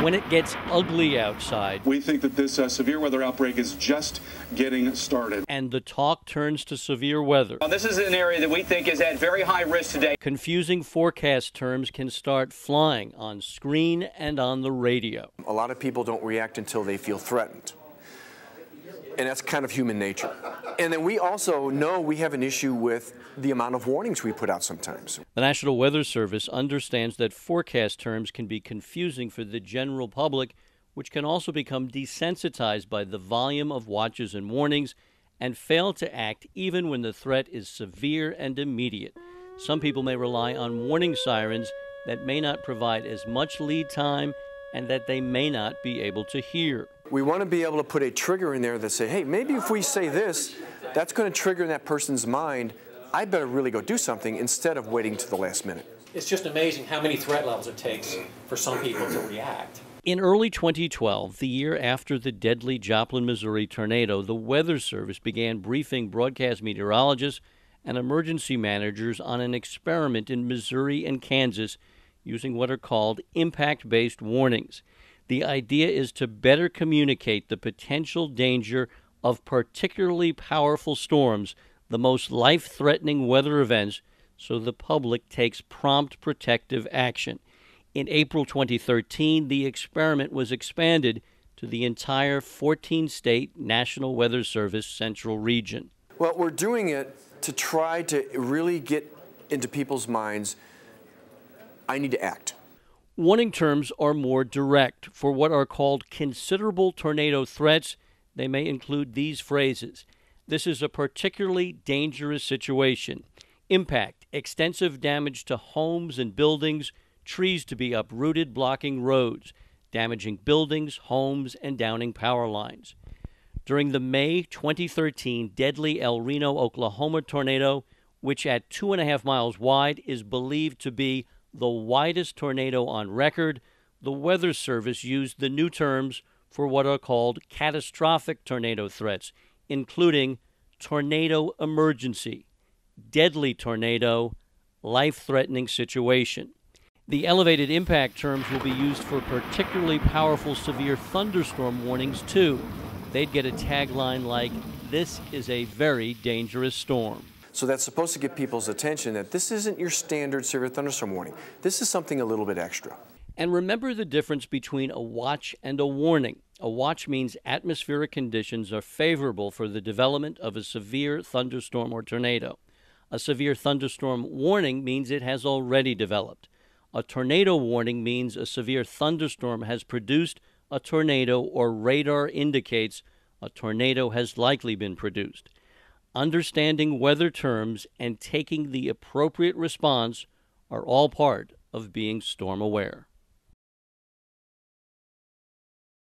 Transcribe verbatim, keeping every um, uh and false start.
when it gets ugly outside. We think that this uh, severe weather outbreak is just getting started. And the talk turns to severe weather. Well, this is an area that we think is at very high risk today. Confusing forecast terms can start flying on screen and on the radio. A lot of people don't react until they feel threatened. And that's kind of human nature. And then we also know we have an issue with the amount of warnings we put out sometimes. The National Weather Service understands that forecast terms can be confusing for the general public, which can also become desensitized by the volume of watches and warnings and fail to act even when the threat is severe and immediate. Some people may rely on warning sirens that may not provide as much lead time and that they may not be able to hear. We want to be able to put a trigger in there that say, hey, maybe if we say this, that's going to trigger in that person's mind, I better really go do something instead of waiting to the last minute. It's just amazing how many threat levels it takes for some people to react. In early twenty twelve, the year after the deadly Joplin, Missouri tornado, the Weather Service began briefing broadcast meteorologists and emergency managers on an experiment in Missouri and Kansas using what are called impact-based warnings. The idea is to better communicate the potential danger of particularly powerful storms, the most life-threatening weather events, so the public takes prompt protective action. In April twenty thirteen, the experiment was expanded to the entire fourteen-state National Weather Service Central Region. Well, we're doing it to try to really get into people's minds, I need to act. Warning terms are more direct. For what are called considerable tornado threats, they may include these phrases. This is a particularly dangerous situation. Impact, extensive damage to homes and buildings, trees to be uprooted blocking roads, damaging buildings, homes, and downing power lines. During the May twenty thirteen deadly El Reno, Oklahoma tornado, which at two and a half miles wide is believed to be the widest tornado on record, the Weather Service used the new terms for what are called catastrophic tornado threats, including tornado emergency, deadly tornado, life-threatening situation. The elevated impact terms will be used for particularly powerful severe thunderstorm warnings, too. They'd get a tagline like, "This is a very dangerous storm." So that's supposed to get people's attention that this isn't your standard severe thunderstorm warning. This is something a little bit extra. And remember the difference between a watch and a warning. A watch means atmospheric conditions are favorable for the development of a severe thunderstorm or tornado. A severe thunderstorm warning means it has already developed. A tornado warning means a severe thunderstorm has produced a tornado or radar indicates a tornado has likely been produced. Understanding weather terms and taking the appropriate response are all part of being storm aware.